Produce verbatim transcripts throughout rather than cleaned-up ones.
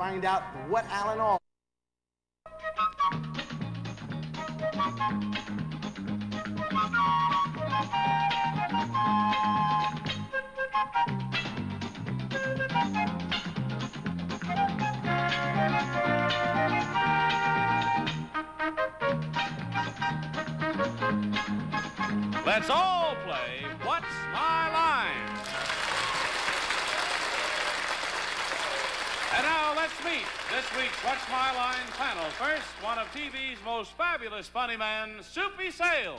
find out what Alan Alda... Let's all play What's My Line? And now let's meet this week's What's My Line panel. First, one of T V's most fabulous funny men, Soupy Sales.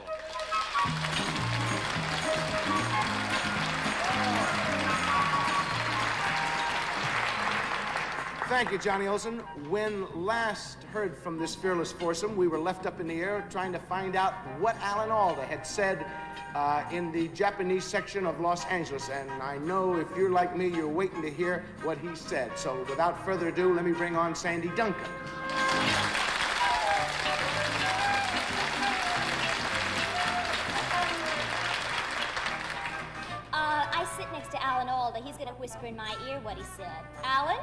Thank you, Johnny Olson. When last heard from this fearless foursome, we were left up in the air trying to find out what Alan Alda had said uh, in the Japanese section of Los Angeles. And I know if you're like me, you're waiting to hear what he said. So without further ado, let me bring on Sandy Duncan. Uh, I sit next to Alan Alda. He's going to whisper in my ear what he said. Alan?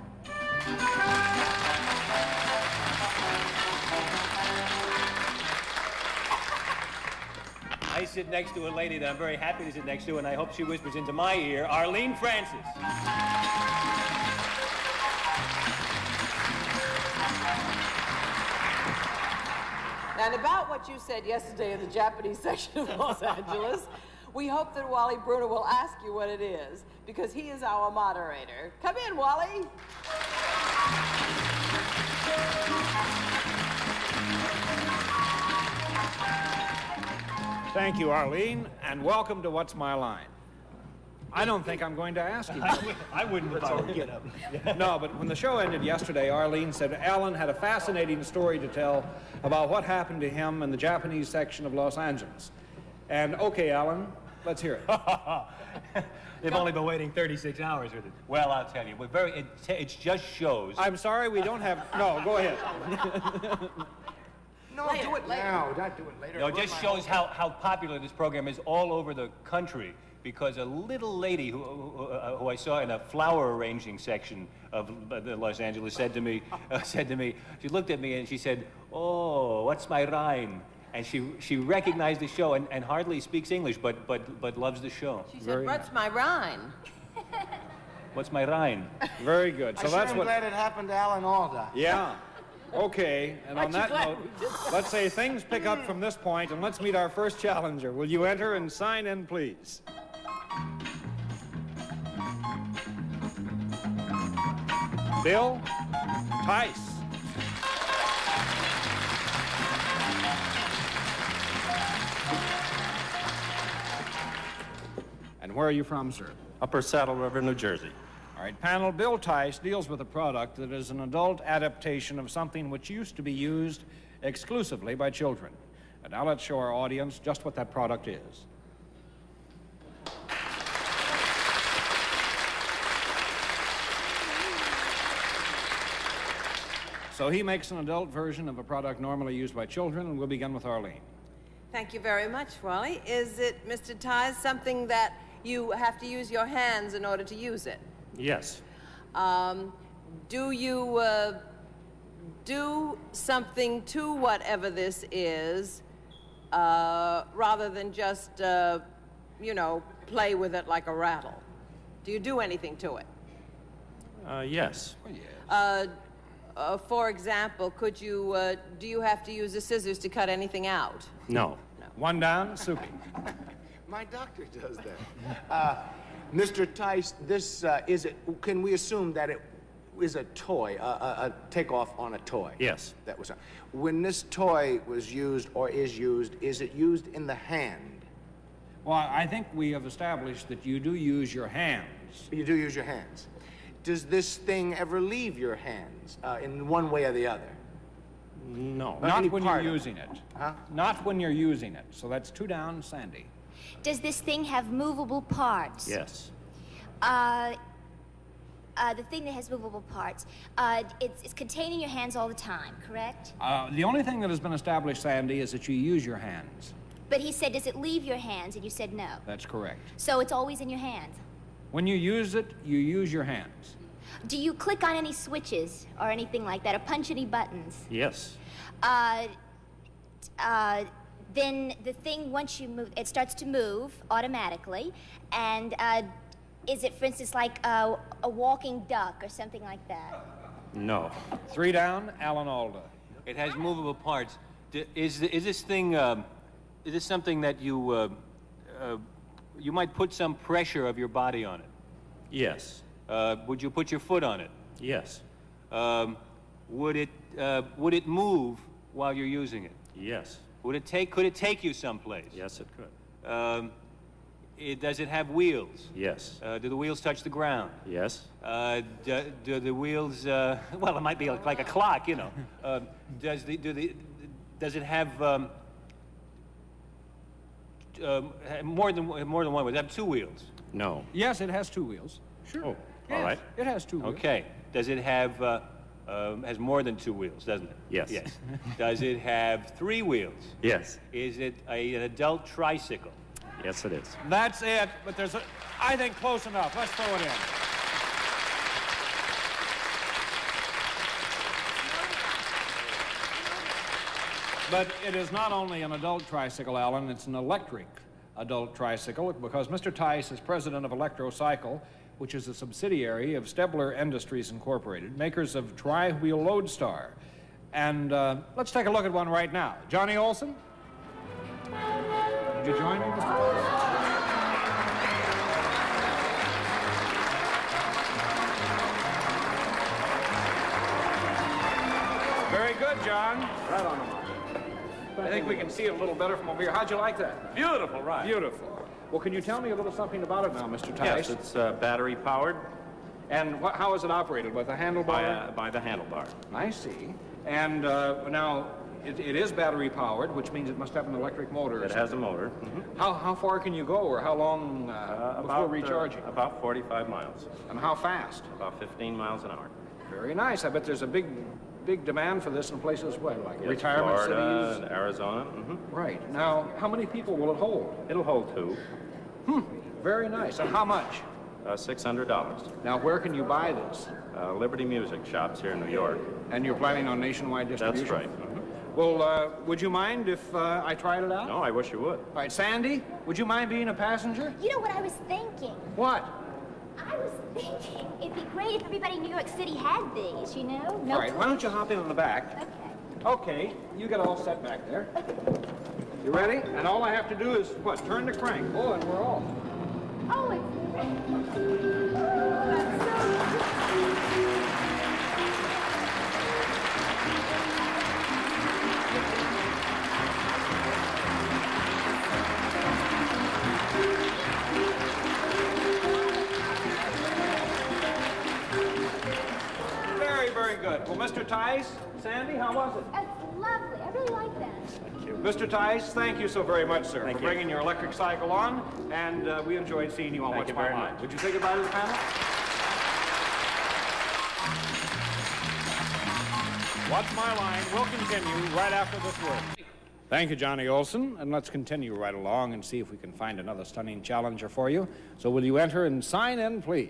I sit next to a lady that I'm very happy to sit next to, and I hope she whispers into my ear, Arlene Francis. And about what you said yesterday in the Japanese section of Los Angeles, we hope that Wally Bruner will ask you what it is, because he is our moderator. Come in, Wally. Thank you, Arlene, and welcome to What's My Line. I don't think I'm going to ask you. I wouldn't if I were get up. No, but when the show ended yesterday, Arlene said Alan had a fascinating story to tell about what happened to him in the Japanese section of Los Angeles. And, okay, Alan, let's hear it. They've only been waiting thirty-six hours with it. Well, I'll tell you, we're very, it, it just shows... I'm sorry, we don't have... No, go ahead. No, Later, do it later. now. Don't do it later. No, it just shows how, how popular this program is all over the country, because a little lady who, who, uh, who I saw in a flower arranging section of uh, Los Angeles said to me, uh, said to me, she looked at me and she said, "Oh, what's my rhyme?" And she she recognized the show and, and hardly speaks English, but but but loves the show. She said, "What's my rhyme?" What's my rhyme? Very good. So I sure that's am what... glad it happened to Alan Alda. Yeah. Okay, and on that note, let's say things pick up from this point, and let's meet our first challenger. Will you enter and sign in, please? Bill Tice. And where are you from, sir? Upper Saddle River, New Jersey. All right, panel, Bill Tice deals with a product that is an adult adaptation of something which used to be used exclusively by children. And now let's show our audience just what that product is. So he makes an adult version of a product normally used by children, and we'll begin with Arlene. Thank you very much, Wally. Is it, Mister Ties, something that you have to use your hands in order to use it? Yes. Um, do you uh, do something to whatever this is, uh, rather than just, uh, you know, play with it like a rattle? Do you do anything to it? Uh, yes. Oh, yes. Uh, uh, for example, could you, uh, do you have to use the scissors to cut anything out? No. One down, Soupy. My doctor does that. Uh, Mister Tice, this uh, is it. Can we assume that it is a toy, a, a, a takeoff on a toy? Yes. That was. A, when this toy was used or is used, is it used in the hand? Well, I think we have established that you do use your hands. You do use your hands. Does this thing ever leave your hands uh, in one way or the other? No. Not Not any when part you're of using it. Huh? Not when you're using it. So that's two down, Sandy. Does this thing have movable parts? Yes. Uh, uh, the thing that has movable parts, uh, it's, it's contained in your hands all the time, correct? Uh, the only thing that has been established, Sandy, is that you use your hands. But he said, does it leave your hands? And you said no. That's correct. So it's always in your hands. When you use it, you use your hands. Do you click on any switches or anything like that, or punch any buttons? Yes. Uh, uh, then the thing, once you move, it starts to move automatically, and uh, is it, for instance, like a, a walking duck or something like that? No. Three down, Alan Alda. It has movable parts. D- Is, is this thing, um, is this something that you, uh, uh, you might put some pressure of your body on it? Yes. Uh, would you put your foot on it? Yes. Um, would it, uh, would it move while you're using it? Yes. Would it take, could it take you someplace? Yes, it could. Um, it, does it have wheels? Yes. Uh, do the wheels touch the ground? Yes. Uh, do, do the wheels, uh, well, it might be like, like a clock, you know. Uh, does the, do the, does it have, um, um, more than, more than one wheel? Does it have two wheels? No. Yes, it has two wheels. Sure. Oh, Yes, all right. It has two wheels. Okay. Does it have, uh, um, has more than two wheels, doesn't it? Yes. Yes. Does it have three wheels? Yes. Is it a, an adult tricycle? Yes, it is. That's it, but there's a, I think, close enough. Let's throw it in. But it is not only an adult tricycle, Alan, it's an electric adult tricycle, because Mister Tice is president of Electrocycle, which is a subsidiary of Stebler Industries Incorporated, makers of Tri-Wheel Lodestar. And uh, let's take a look at one right now. Johnny Olson? Did you join me, Mister Tice? Very good, John. Right on the mark. I think we can see it a little better from over here. How'd you like that? Beautiful ride. Beautiful. Well, can you tell me a little something about it now, Mister Tice? Yes, it's uh, battery powered And what, how is it operated? With a handlebar? by, uh, by the handlebar. I see. And uh, now, it, it is battery powered, which means it must have an electric motor. or It has a something. motor. Mhm. How, how far can you go, or how long uh, Uh, before about, recharging? Uh, about forty-five miles. And how fast? About fifteen miles an hour. Very nice. I bet there's a big, big demand for this in places what, like Yes, retirement Florida cities? and Arizona. hmm Right. Now, how many people will it hold? It'll hold two. Very nice. And how much? Uh, six hundred dollars. Now, where can you buy this? Uh, Liberty Music shops here in New York. And you're planning on nationwide distribution? That's right. Mhm. Well, uh, would you mind if uh, I tried it out? No, I wish you would. All right, Sandy, would you mind being a passenger? You know what I was thinking? What? I was thinking it'd be great if everybody in New York City had these, you know? No All right, why don't you hop in in the back? Okay. Okay, you get all set back there. You ready? And all I have to do is, what, turn the crank. Oh, and we're off. Oh, it's... Very, very good. Well, Mister Tice, Sandy, how was it? That's lovely. I really like that. Mister Tice, thank you so very much, sir, Thank for you. bringing your electric cycle on, and uh, we enjoyed seeing you on Thank What's you My very Line. much. Would you say goodbye to the panel? What's My Line will continue right after this word. Thank you, Johnny Olson, and let's continue right along and see if we can find another stunning challenger for you. So will you enter and sign in, please?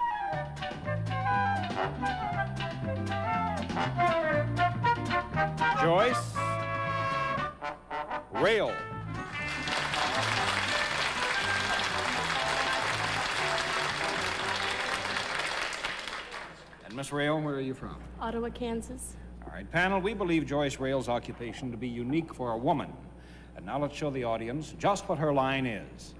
Joyce Rail. And Miss Rail, where are you from? Ottawa, Kansas. All right, panel, we believe Joyce Rail's occupation to be unique for a woman. And now let's show the audience just what her line is.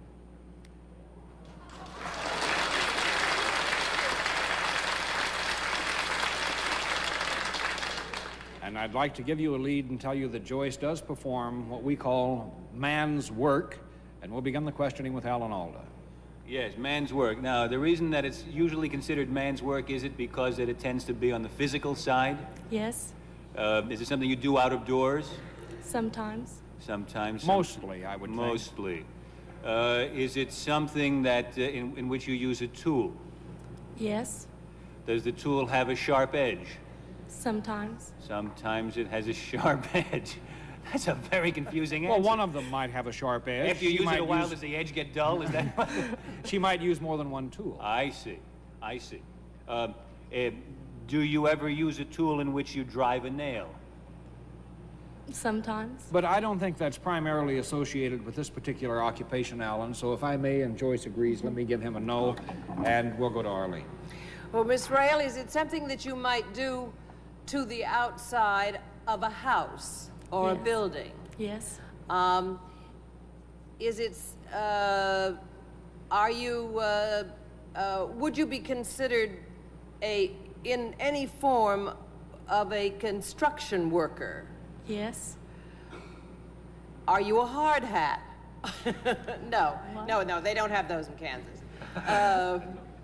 And I'd like to give you a lead and tell you that Joyce does perform what we call man's work. And we'll begin the questioning with Alan Alda. Yes, man's work. Now, the reason that it's usually considered man's work, is it because that it tends to be on the physical side? Yes, Uh, is it something you do out of doors? sometimes. Sometimes. Mostly, I would think. Mostly. Uh, is it something that uh, in, in which you use a tool? Yes, Does the tool have a sharp edge? sometimes. Sometimes it has a sharp edge. That's a very confusing answer. Well, one of them might have a sharp edge. After you She use might it a while, use- does the edge get dull? Is that what? She might use more than one tool. I see. I see. Um, uh, do you ever use a tool in which you drive a nail? Sometimes. But I don't think that's primarily associated with this particular occupation, Alan, so if I may, and Joyce agrees, let me give him a no, and we'll go to Arlene. Well, Miss Rail, is it something that you might do to the outside of a house or Yes. a building? Yes. Um, is it, uh, are you, uh, uh, would you be considered a, in any form of a construction worker? Yes. Are you a hard hat? No, no, no, they don't have those in Kansas. Uh,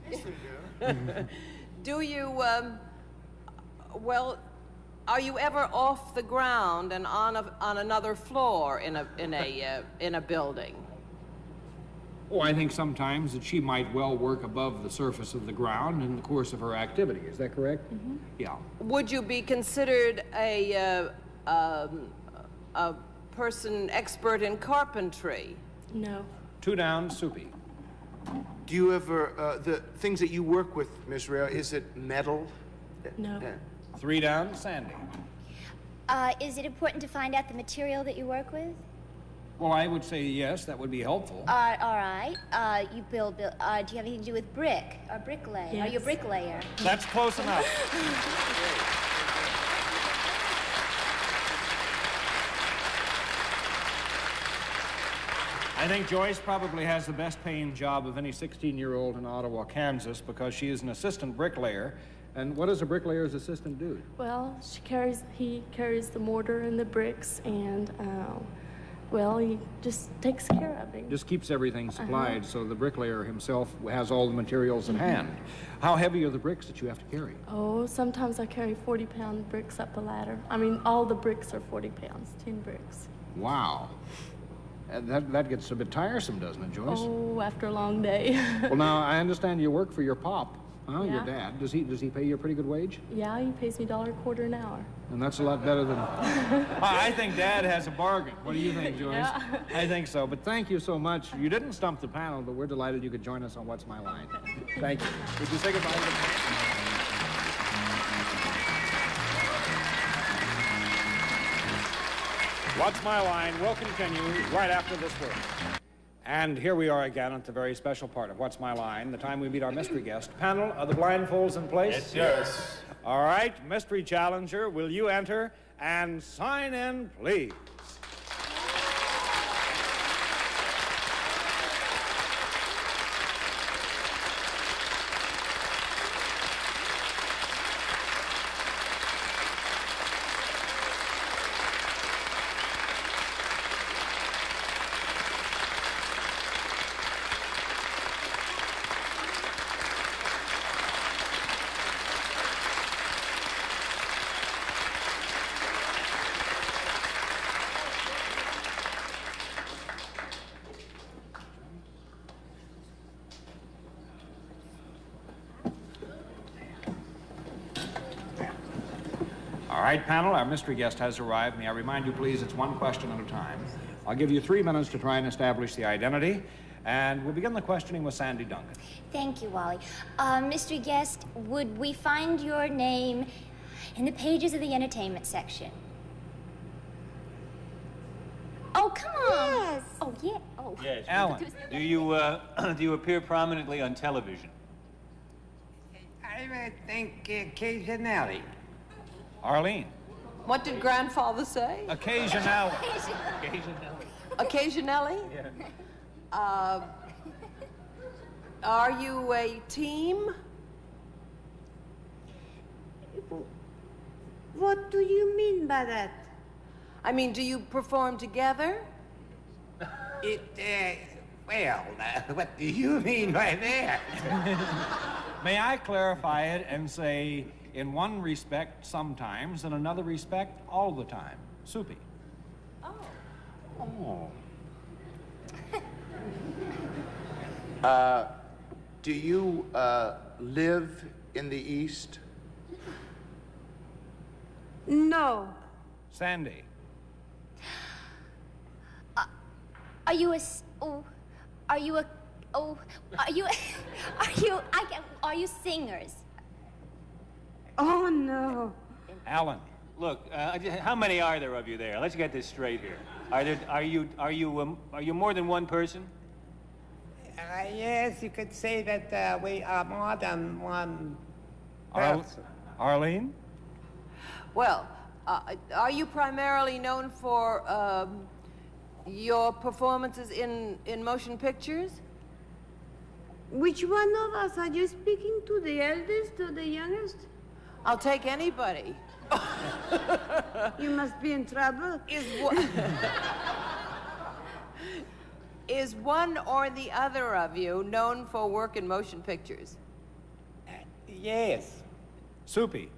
do you, um, well, are you ever off the ground and on a, on another floor in a in a uh, in a building? Oh, I think sometimes that she might well work above the surface of the ground in the course of her activity. Is that correct? Mm-hmm. Yeah. Would you be considered a uh, um, a person expert in carpentry? No. Two down, Soupy. Do you ever, uh, the things that you work with, Miss Rail, is it metal? No. Uh, Three down, Sandy. Uh, is it important to find out the material that you work with? Well, I would say yes, that would be helpful. Uh, all right. Uh, you build, build uh, do you have anything to do with brick or bricklayer? Are you a Yes. bricklayer? That's close enough. I think Joyce probably has the best paying job of any sixteen-year-old in Ottawa, Kansas, because she is an assistant bricklayer. And what does a bricklayer's assistant do? Well, she carries, he carries the mortar and the bricks, and, uh, well, he just takes care of it. Just keeps everything supplied, so the bricklayer himself has all the materials at hand. How heavy are the bricks that you have to carry? Oh, sometimes I carry forty-pound bricks up a ladder. I mean, all the bricks are forty pounds, ten bricks. Wow. Uh, That, that gets a bit tiresome, doesn't it, Joyce? Oh, after a long day. Well, now, I understand you work for your pop, huh? Your Yeah. dad. Does he, does he pay you a pretty good wage? Yeah, he pays me a dollar a quarter an hour. And that's a lot better than... I think Dad has a bargain. What do you think, Joyce? Yeah. I think so, but thank you so much. You didn't stump the panel, but we're delighted you could join us on What's My Line. Thank you. Would you say goodbye to the panel? What's My Line will continue right after this word. And here we are again at the very special part of What's My Line, the time we meet our mystery guest. Panel, are the blindfolds in place? Yes, yes. All right, mystery challenger, will you enter and sign in, please? All right, panel, our mystery guest has arrived. May I remind you, please, it's one question at a time. I'll give you three minutes to try and establish the identity, and we'll begin the questioning with Sandy Duncan. Thank you, Wally. Uh, mystery guest, would we find your name in the pages of the entertainment section? Oh, come on. Yes. Oh, yeah. Oh. Yes. Alan. Do you, uh, do you appear prominently on television? I would think occasionally. Arlene. What did grandfather say? Occasionally. Occasionally? Yeah. Uh, are you a team? What do you mean by that? I mean, do you perform together? It, uh, well, uh, what do you mean by that? May I clarify it and say, in one respect, sometimes, in another respect, all the time? Soupy. Oh. uh, do you uh, live in the East? No. Sandy. Are you a? s- Oh, are you a? Oh, are you? Are you? I can. Are you singers? Oh, no. Alan. Look, uh, how many are there of you there? Let's get this straight here. Are there? Are you? Are you? Um, are you more than one person? Uh, yes, you could say that uh, we are more than one Ar person. Arlene? Well, uh, are you primarily known for um, your performances in, in motion pictures? Which one of us? Are you speaking to the eldest or the youngest? I'll take anybody. You must be in trouble. Is one, is one or the other of you known for work in motion pictures? Uh, yes. Soupy.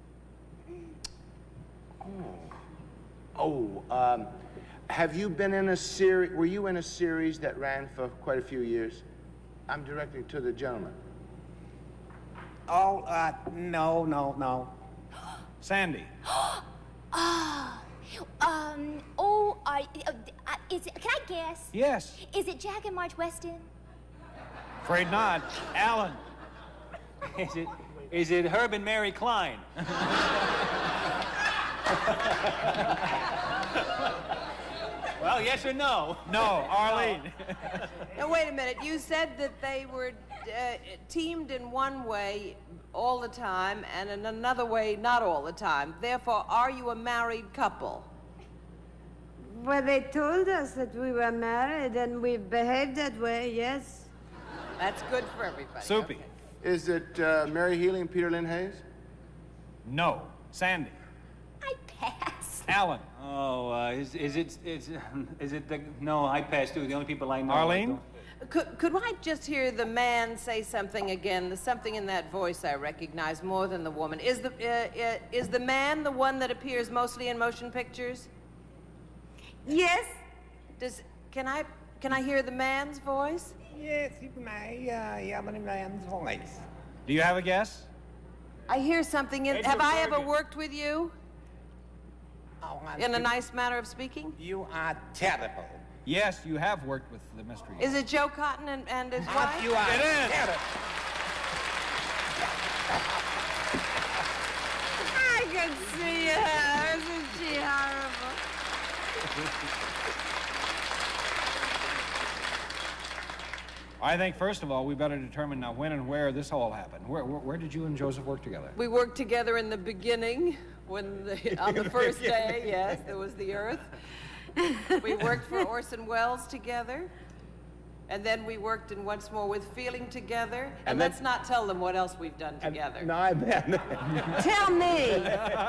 Oh, um, have you been in a series, were you in a series that ran for quite a few years? I'm directing to the gentleman. Oh, uh, no, no, no. Sandy. Ah, um, oh, are, uh, uh, is it, can I guess? Yes. Is it Jack and Marge Weston? Afraid not. Alan. Is it? Is it Herb and Mary Klein? Well, yes or no? No, Arlene. Now, wait a minute. You said that they were uh, teamed in one way all the time and in another way not all the time. Therefore, are you a married couple? Well, they told us that we were married and we behaved that way, yes. That's good for everybody. Soupy. Okay. Is it uh, Mary Healy and Peter Lynn Hayes? No. Sandy. I pass. Alan. Oh, uh, is is it is is it the? No, I passed too. The only people I know. Arlene? Could, could I just hear the man say something again? There's something in that voice I recognize more than the woman. Is the, uh, uh, is the man the one that appears mostly in motion pictures? Yes. Does, can I, can I hear the man's voice? Yes, you may uh, hear the man's voice. Do you have a guess? I hear something in, Edgar have I ever Bergen. worked with you? Oh, uh, In a you- nice manner of speaking? You are terrible. Yes, you have worked with the mystery. Is it Joe Cotten and, and his But wife? you are It is. terrible. I can see her. Isn't she horrible? I think, first of all, we better determine now when and where this all happened. Where, where, where did you and Joseph work together? We worked together in the beginning, when the, on the first day, yes, there was the Earth. We worked for Orson Welles together, and then we worked in Once More with Feeling together, and, And let's then- not tell them what else we've done together. No, I bet. Tell me.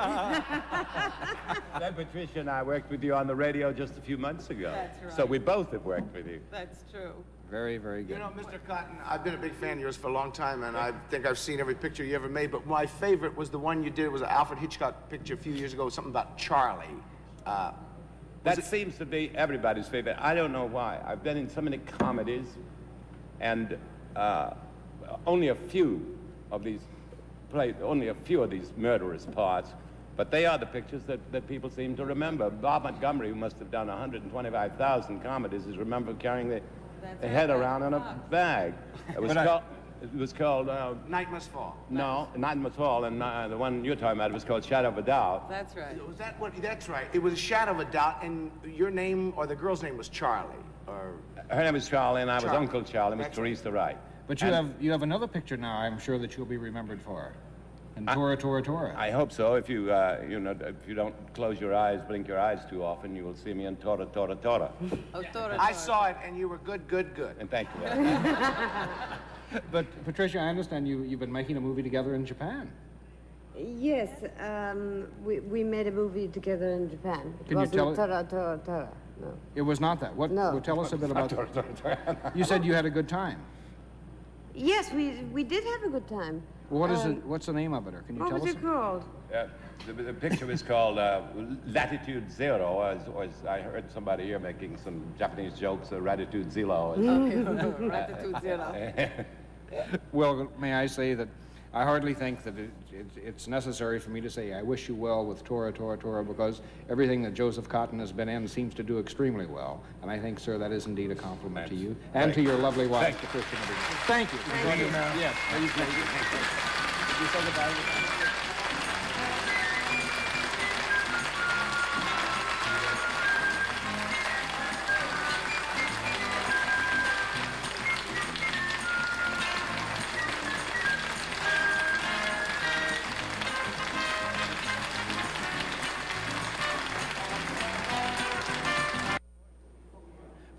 Then Patricia and I worked with you on the radio just a few months ago. That's right. So we both have worked with you. That's true. Very, very good. You know, Mister Cotten, I've been a big fan of yours for a long time, and I think I've seen every picture you ever made, but my favorite was the one you did. It was an Alfred Hitchcock picture a few years ago, something about Charlie. Uh, That seems to be everybody's favorite. I don't know why. I've been in so many comedies, and uh, only a few of these play, only a few of these murderous parts, but they are the pictures that, that people seem to remember. Bob Montgomery, who must have done one hundred twenty-five thousand comedies, is remembered carrying the, the head around in a bag. It was But I- called, it was called uh, Night Must Fall. no, Night Must Fall, and uh, the one you're talking about was called Shadow of a Doubt. That's right. Was that what? That's right. It was a shadow of a doubt, and your name or the girl's name was Charlie, or Her name was Charlie, and I was Charlie. Uncle Charlie, Miss That's right. Teresa Wright. But you And have you have another picture now. I'm sure that you'll be remembered for. And Tora, Tora, Tora. I hope so. If you, uh, you know, if you don't close your eyes, blink your eyes too often, you will see me in Tora, Tora, Tora. Oh, Tora, I Tora. saw it, and you were good, good, good. And thank you. But Patricia, I understand you you've been making a movie together in Japan. Yes, um, we, we made a movie together in Japan. It Can you wasn't tell it- Tara, Tara, Tara, no. It was not that. What? No. Well, tell us a bit about. You said you had a good time. Yes, we we did have a good time. Well, what is Um, it? What's the name of it, or can you What tell was us? it called? Uh, the, the picture was called uh, Latitude Zero, as, as I heard somebody here making some Japanese jokes, uh, Latitude Zero. Ratitude Zero. Well, may I say that I hardly think that it, it, it's necessary for me to say I wish you well with Tora, Tora, Tora, because everything that Joseph Cotten has been in seems to do extremely well. And I think, sir, that is indeed a compliment to you and to your lovely wife, Thank you. Patricia. Medina. Thank you. Thank you. Yes. Are you, did you say goodbye?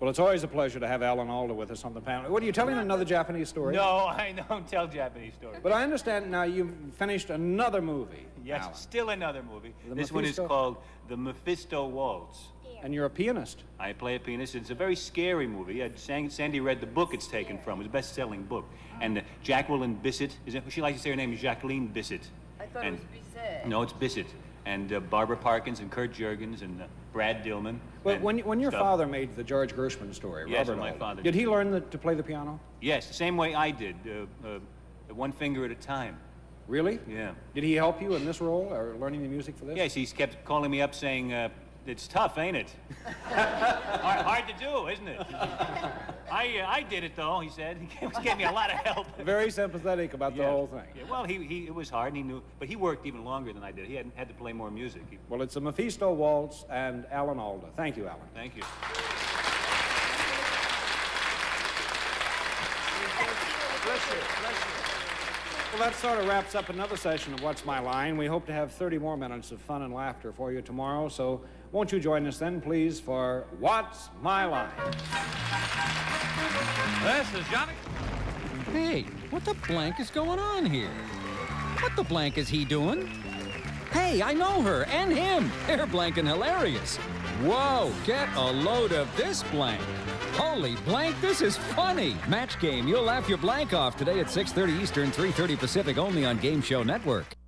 Well, it's always a pleasure to have Alan Alda with us on the panel. What, are you telling another Japanese story? No, I don't tell Japanese stories. But I understand now you've finished another movie. Yes, Alan. still another movie. The This one is Mephisto? called The Mephisto Waltz. And you're a pianist. I play a pianist. It's a very scary movie. Uh, San- Sandy read the book it's taken from. It was a best-selling book. And uh, Jacqueline Bissett, is it, she likes to say her name is Jacqueline Bissett. I thought and, it was Bizet. No, it's Bissett. And uh, Barbara Parkins and Kurt Jurgens and uh, Brad Dillman. But and when, when your stuff. father made the George Gershwin story, Yes, Robert my Alda, father did did. he learn the, to play the piano? Yes, the same way I did, uh, uh, one finger at a time. Really? Yeah. Did he help you in this role, or learning the music for this? Yes, he's kept calling me up saying, uh, it's tough, ain't it? hard, hard to do, isn't it? I, uh, I did it, though, he said. He gave me a lot of help. Very sympathetic about the Yeah. whole thing. Yeah, well, he, he, it was hard, and he knew, but he worked even longer than I did. He had, had to play more music. He, Well, it's a Mephisto Waltz and Alan Alda. Thank you, Alan. thank you. Bless you, bless you. Well, that sort of wraps up another session of What's My Line. We hope to have thirty more minutes of fun and laughter for you tomorrow, so won't you join us then, please, for What's My Line? This is Johnny. Hey, what the blank is going on here? What the blank is he doing? Hey, I know her and him. They're blanking hilarious. Whoa, get a load of this blank. Holy blank, this is funny. Match Game. You'll laugh your blank off today at six thirty Eastern, three thirty Pacific, only on Game Show Network.